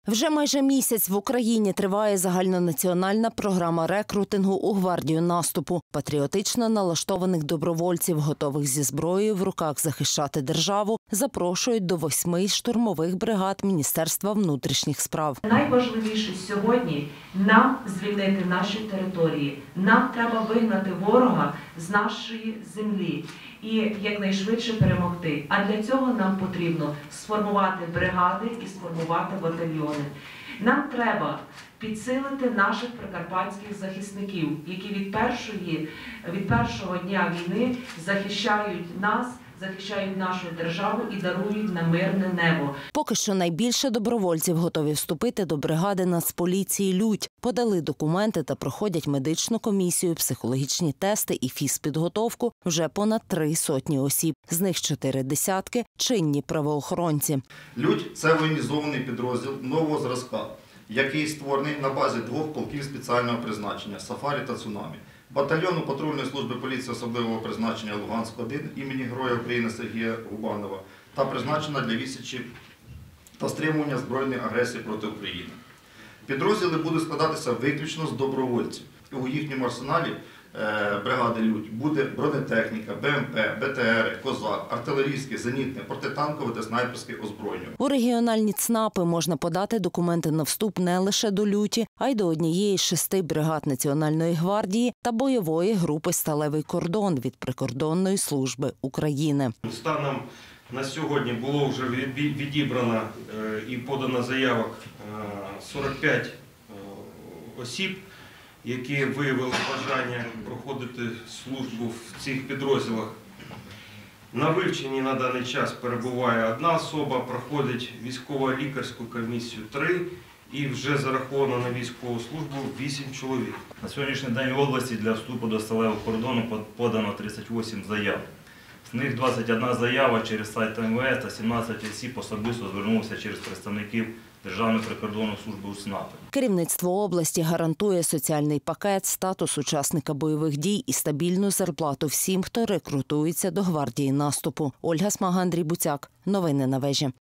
Вже майже місяць в Україні триває загальнонаціональна програма рекрутингу у гвардію наступу. Патріотично налаштованих добровольців, готових зі зброєю в руках захищати державу, запрошують до 8 штурмових бригад Міністерства внутрішніх справ. Найважливіше сьогодні – нам звільнити наші території. Нам треба вигнати ворога з нашої землі і якнайшвидше перемогти. А для цього нам потрібно сформувати бригади і сформувати батальйони. Нам треба підсилити наших прикарпатських захисників, які від першого дня війни захищають нас, захищають нашу державу і дарують нам мирне небо. Поки що найбільше добровольців готові вступити до бригади Нацполіції «Людь». Подали документи та проходять медичну комісію, психологічні тести і фізпідготовку вже понад 300 осіб. З них 40 – чинні правоохоронці. «Людь» – це воєнізований підрозділ нового зразка, який створений на базі 2 полків спеціального призначення – «Сафарі» та «Цунамі». Батальйону патрульної служби поліції особливого призначення «Луганськ-1» імені Героя України Сергія Губанова та призначена для відсічі та стримування збройної агресії проти України. Підрозділи будуть складатися виключно з добровольців. У їхньому арсеналі бригади «Людь» буде бронетехніка, БМП, БТР, «Козак», артилерійське, зенітне, протитанкове та снайперське озброєння. У регіональні ЦНАПи можна подати документи на вступ не лише до «Люті», а й до однієї з 6 бригад Національної гвардії та бойової групи «Сталевий кордон» від Прикордонної служби України. Станом на сьогодні було вже відібрано і подано заявок 45 осіб, які виявили бажання проходити службу в цих підрозділах. На вивченні на даний час перебуває 1 особа, проходить військово-лікарську комісію 3 і вже зараховано на військову службу 8 чоловік. На сьогоднішній день в області для вступу до сталевого кордону подано 38 заяв. З них 21 заява через сайт МВС та 17 осіб особисто звернулися через представників Державної прикордонної служби у ЦНАПи. Керівництво області гарантує соціальний пакет, статус учасника бойових дій і стабільну зарплату всім, хто рекрутується до гвардії наступу. Ольга Смага, Андрій Буцяк. Новини на вежі.